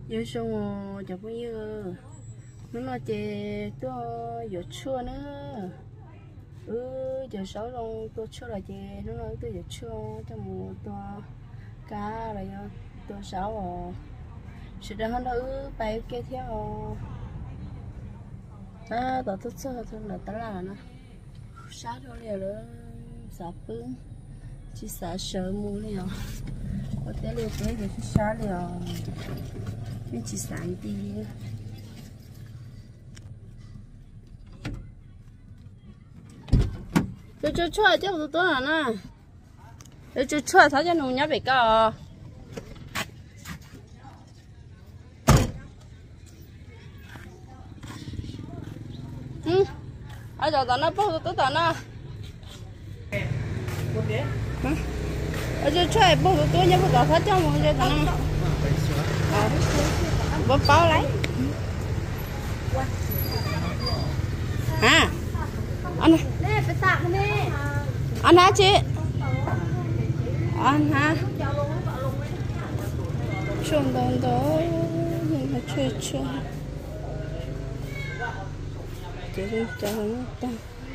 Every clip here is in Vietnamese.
giờ xong giờ bây giờ nó nói chè tôi giờ chưa nữa giờ 6 rồi tôi chưa là chè nó nói tôi giờ chưa cho mùa tôi cá rồi tôi 6 rồi sự đó nó bay kia theo tôi thích chơi thôi là tao là nó sát thôi liền nữa sạp bưng chỉ xả sờ mua liền có thể liền tới để chỉ xả liền nên chỉ xả đi cho chơi chứ không tôi là nè cho chơi tháo cho nụ nhá bị co ở giờ tao nó bao tôi tao nó ở chỗ chơi bao tôi nhớ bao tao cho mọi người tao nó bao bao lấy anh này phải tặng đi anh hả chị anh hả chung đón đó nhưng mà chơi chị cho nó ta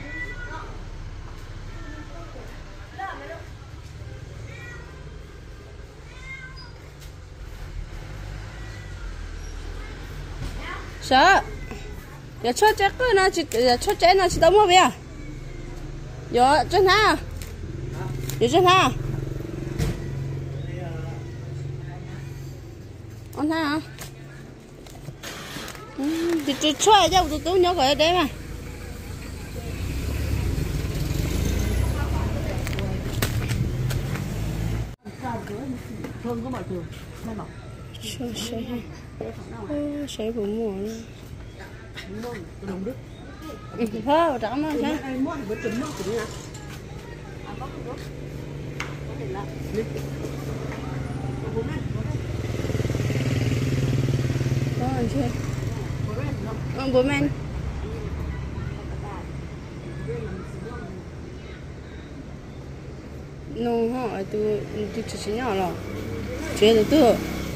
sợ giờ cho chết cái nó chỉ giờ cho chết nó chỉ đâu mua về giờ chân ha giờ chân ha anh ha thì chơi cho tôi nhớ cái đấy mà thương có mọi trường nên bảo sấy bụng mùa đồng đức thôi trắng nó chứ mua bữa trứng mua trứng nè có anh chưa bố men nông họ tôi chỉ nhỏ rồi chế được chưa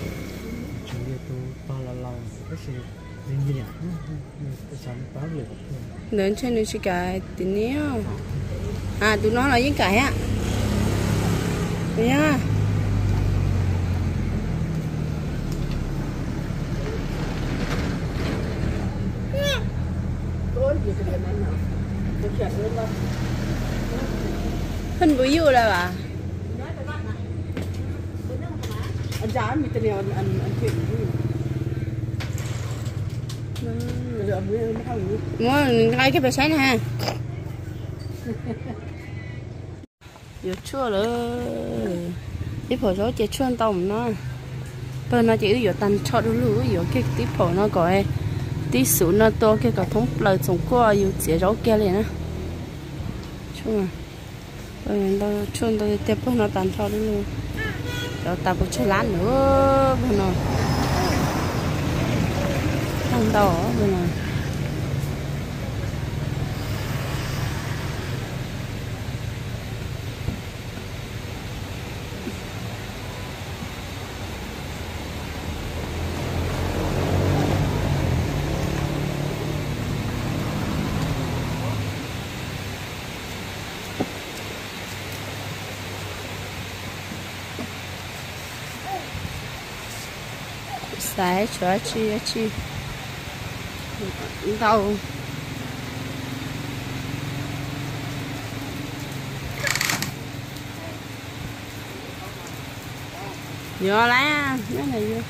lớn trên đây chỉ cái tí nữa tụi nó là những cái á nhá phân bưởi dừa là bà anh giá mình tên nào anh chuyện mua ngay cái bể sấy này ha giờ chua nữa tiếp phở gió chỉ chua tôm nó bên nó chỉ giờ tan cho đủ lửa giờ cái tiếp phở nó gọi tí sữa nó to cái cả thống lời sống qua giờ chỉ gió kia liền á chua bên đó chua đó tiếp phở nó tan cho đủ lửa rồi ta cũng chơi lán nữa bên nó ăn đỏ bên này xài cho chi đâu vô lá cái này vô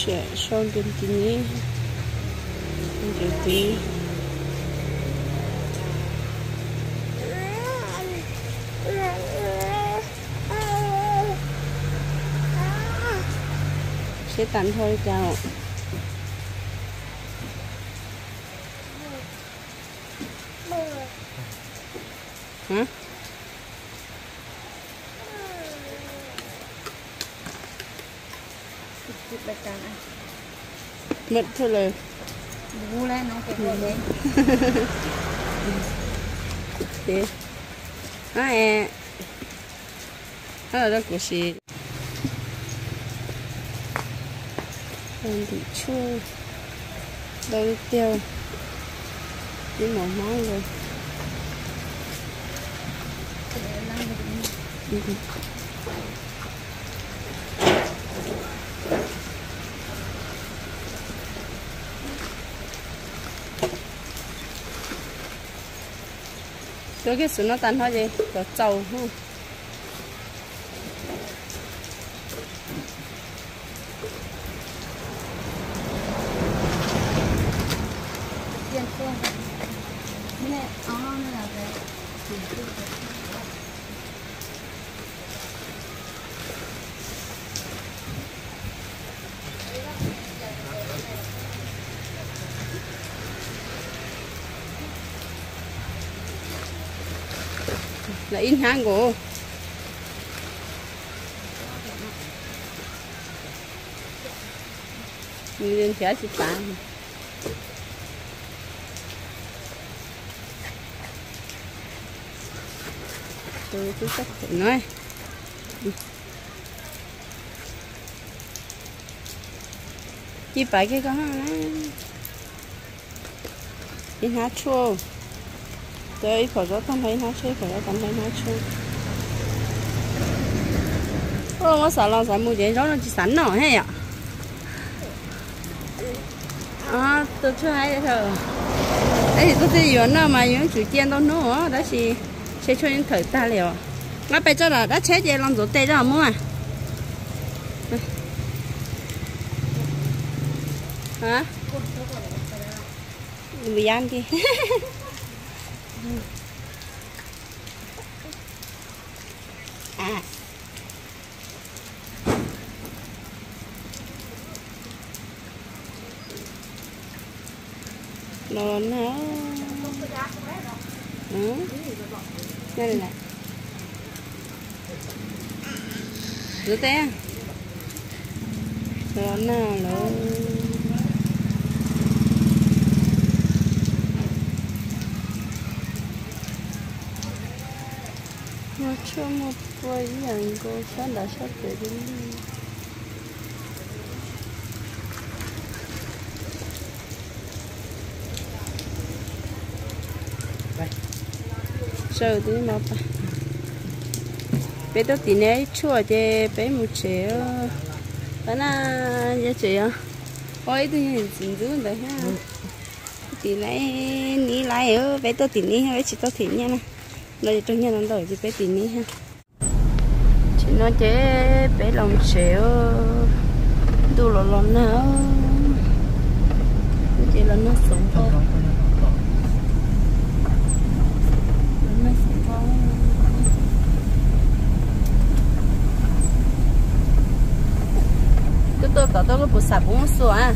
sẽ xong bên tí tí sẽ tặng thôi chào hả mất thôi lời bu lên nó cái rồi đấy thế à đó của chị còn bị chua đâu tiêu cái màu máu rồi tôi cái sữa nó tan thôi gì có trâu không tiền phương nè là về là in hàng của mình lên phía chị bán tôi cứ sắp phải nói chị phải cái con in há chua tôi phải có tâm thấy nó chơi phải có tâm thấy nó chơi ô nó sợ mua gì đó nó chỉ sẵn nổi hay ạ à tôi chưa hay thôi đấy tôi thấy nhiều nó mà những chủ tiên đâu nữa đó thì sẽ cho những thời ta liệu nó bây giờ là đã chết gì làm rồi tê đó mua à hả bị ăn đi à nó đây này rửa té nó nào nó cho một vài những cô sáng đã sắp tới đi sợ tí mà bé tôi tí này chua chứ bé một chế đó là giá trị à ôi tôi nhìn dính dữ đấy ha tí này ní lại ở bé tôi tí ní hay chỉ tôi tí nha nè đây trong nhà nó đổi thì bé tí ní ha chỉ nói chế bé lòng xéo tu lò lò nào chỉ là nó sống thôi tôi có tôi có bút sáp bún sủa à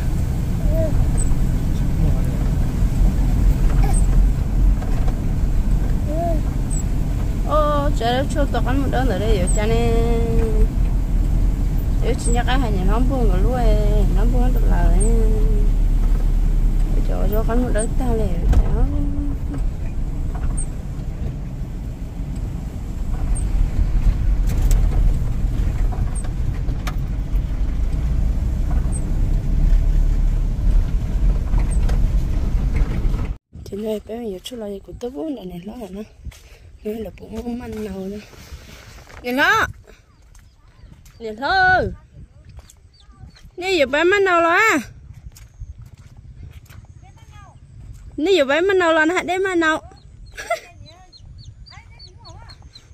ô trời cho tôi ăn một đợt nữa đây cho nên nếu chỉ nhắc cái hàng nhà nó buông rồi luôn nó buông được là cho ăn một đợt ta này đó thì này bé giờ chút lại của tôi vốn này nó là nó là bụng manh nào nữa nhìn nó nhìn thôi nè giờ bé manh nào rồi nè giờ bé manh nào rồi nó hãy đem manh nào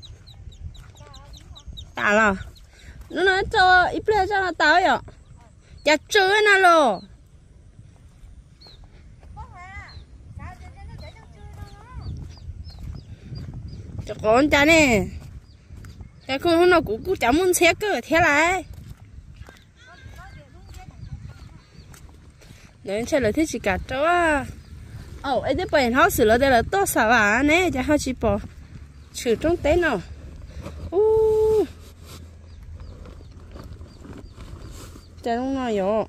tả là nó nói cho ít lên cho nó tao vậy chả chơi nào lo cho con cha nè cái con hôm nào cũng chả muốn xe cơ thế lại nên chơi là thế chỉ cả cháu à ấy đấy bây giờ họ xử là đây là tốt sao à nè cho họ chỉ bỏ trừ trong tế nào chả không nói rồi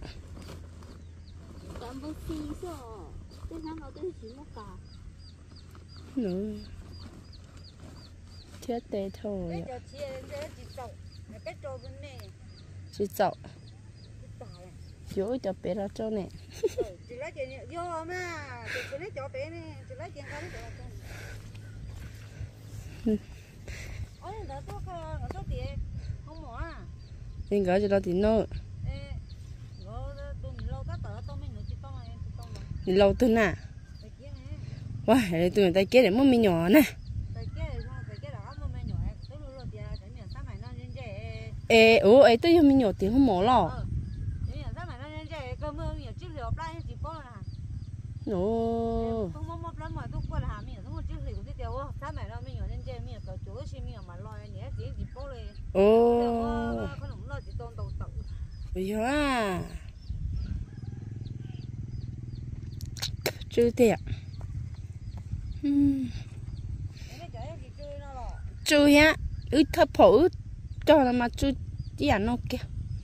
nữa chết tê thôi chị chậu dối cho bé ra cho nè chị lấy tiền vô mà chị lấy cho bé nè chị lấy tiền không cho ôi đã tốt không tốt tiền không mỏ à nên gọi cho nó tiền nữa lâu từ nè wow từ tay kia để mua mi nhỏ nè ấy tôi yêu mi nhỏ tiền không mỏ lò ồ bây giờ à chưa tiệt chưa nhá ướt thấp phổi cho nó mà chưa chỉ ăn nó kia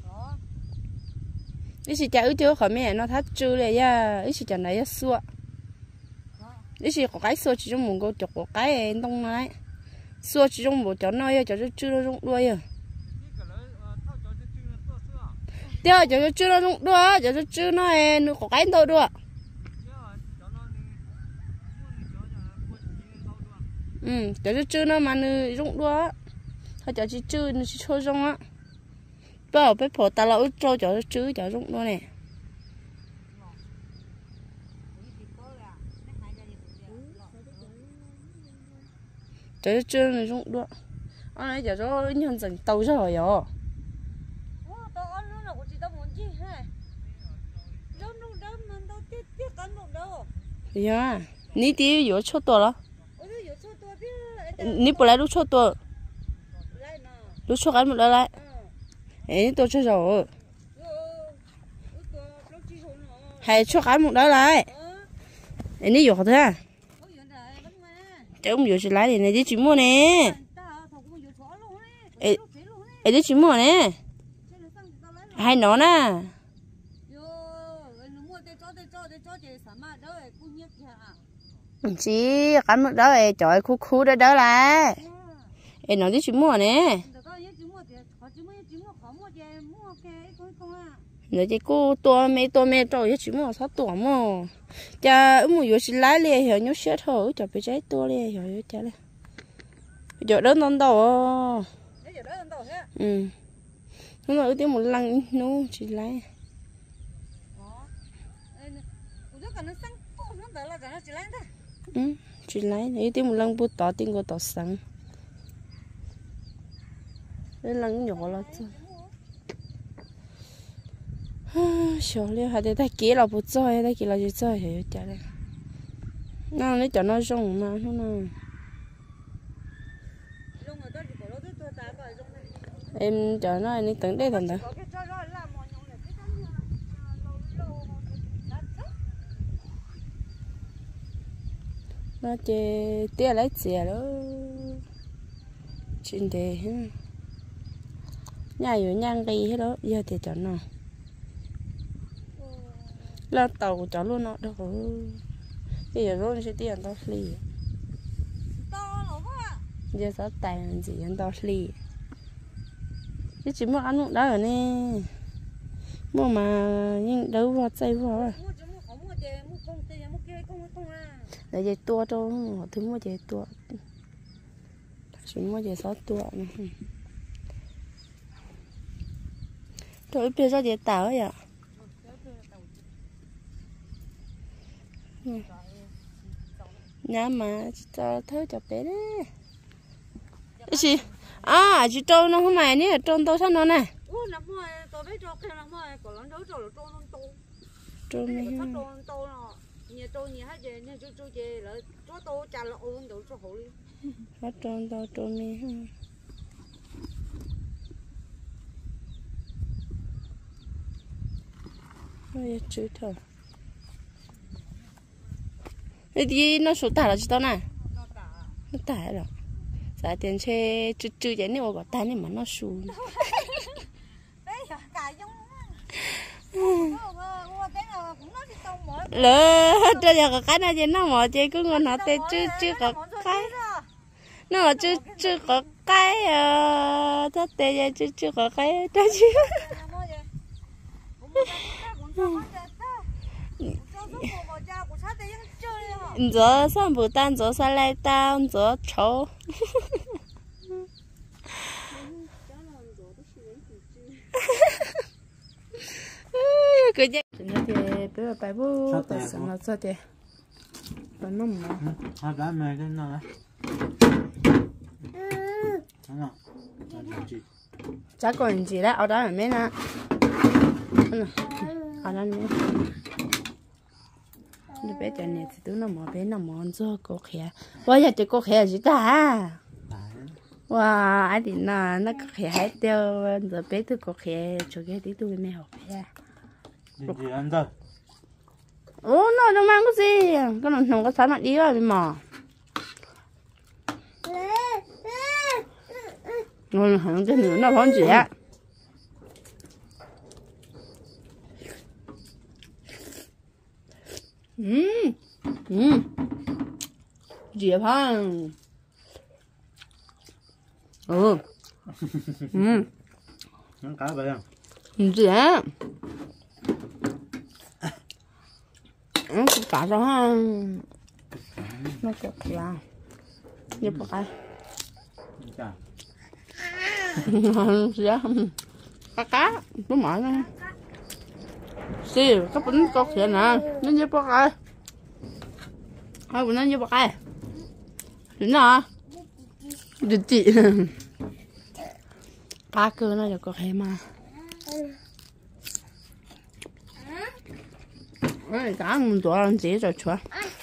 ít chỉ chả ướt chưa khỏi mẹ nó thắt chưa này ya ít chỉ chả này xua ít chỉ có cái xua chỉ trong một cái chọc có cái đông này xua chỉ trong một chỗ nơi chỗ chưa nó rụng đuôi à tiêu chỗ chưa nó rụng đuôi chỗ chưa nó nó có cái đâu đuôi chỗ chưa nó mà nó rụng đuôi thôi chỗ chưa nó chỉ cho rong á bảo bé phổ ta lão cho chỗ chưa chỗ rụng đuôi này chỗ chưa nó rụng đuôi anh ấy giờ cho nhân dân tàu rồi rồi dạ ní tí có chốt tuổi đó ní bữa lại lúc chốt tuổi lúc chốt cái một lại ấy tôi cho rồi hay chốt cái một đó lại ấy ní có thế à chứ không có gì lại thì này đi chỉ mua nè ấy đi chỉ mua nè hay nó nè chị cắm một đó ấy trời khu khu đó đó là ấy nó đi chỉ mua nè rồi chị cô tua mẹ rồi chỉ mua sáu tua mà cha mua vô xin lái liền hiểu nhớ xét thôi cho bị trái tua liền hiểu cha lên giờ đó non đầu nhưng mà ở tiếng một lăng nó chỉ lái chỉ lái này tiếng một lăng bút tỏ tiếng của tỏ sáng cái lăng nhỏ là chứ sợ liền hay để ta kia là bút chơi ta kia là gì chơi hiểu chả đây nó lấy cho nó rong mà nó em cho nó đi tưởng đây thằng đó nó chơi tia lấy chè đó chuyện đề nhàอยู่nhang đi hết đó giờ thì cho nó là tàu cho luôn nó đâu bây giờ luôn sẽ tiền tao lì giờ sao tài làm gì ăn tao lì chứ chỉ mua ăn đó rồi nè mua mà nhưng đâu vào tay vào để dây tua cho họ thứ mua dây tua chỉ mua dây 6 tua rồi bây giờ dây tàu ấy à nhà mà cho thứ cho bé đấy chị à chị trâu nó không mày nè trâu tao sao nó nè ủa nằm mồi tôi biết cho cái nằm mồi còn lớn cho là trôn non tô trôn cái mi phát trôn tô nó nhà tôi nhà hết vậy nên chú chơi là cho tôi trả là ôn đồ cho hổ đi phát trôn tao trôn mi ôi chữ thở cái gì nó số tải là chỉ tao này nó tải rồi giá tiền xe chữ chữ vậy nếu mà tải nhưng mà nó số lỡ cho giờ có cái này thì nó mò chơi cứ ngon nó tê chứ có cái nó mà chứ có cái thất tê chứ có cái đó chứ giờ sang bù tan giờ sang lại tan giờ chấu cái gì nó thì bây giờ bài bút bài sáng nó sao thì nó nông mà hai cái mày cái nào đấy chắc còn gì đấy ở đó là mấy nè ở đó mấy đi bé cho này thì tôi nó mò bé nó mò cho cô khé bây giờ thì cô khé gì ta wow ai thì nó có khé hết tiêu giờ bé tôi cô khé cho cái tí tôi mới học khé gì ăn rồi ô nó đâu mang cái gì cái nó không có sáng nó đi rồi mà rồi hẳn cái nữa nó không gì á gì hả nó cá vậy à gì á cả đó ha nó cực là như bọc ai dạ cá nó mỏi nữa xì cái bánh cột vậy nè nó như bọc ai hai bữa nó như bọc ai đúng rồi được chị cá cơ nó là có hay mà cái cá mình tổ làm gì rồi chúa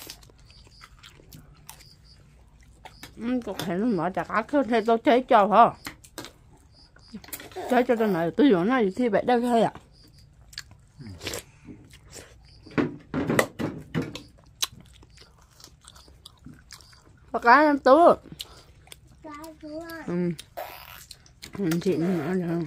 có thể nó mở chả cá cơ thì tôi chơi cho hả chơi cho tôi này tôi dùng nó thì vậy đâu hay à cá em tú chị nữa rồi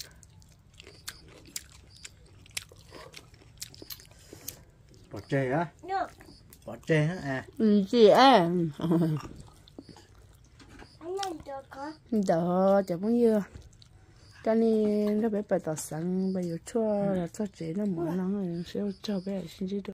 bỏ chè á bỏ chè á à chị à đó chẳng bao nhiêu cho nên nó bé bài tỏ sáng bây giờ chua là cho chị nó mở nó sẽ cho bé xin chứ được